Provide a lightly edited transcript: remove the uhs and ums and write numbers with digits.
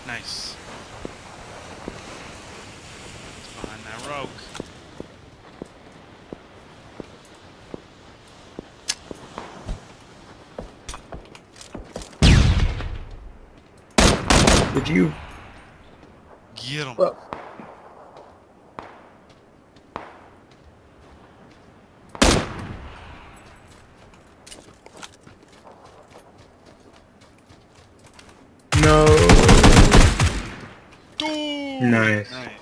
Nice. It's behind that rogue. Did you? Get him. Well, no. Dude! Nice. Nice.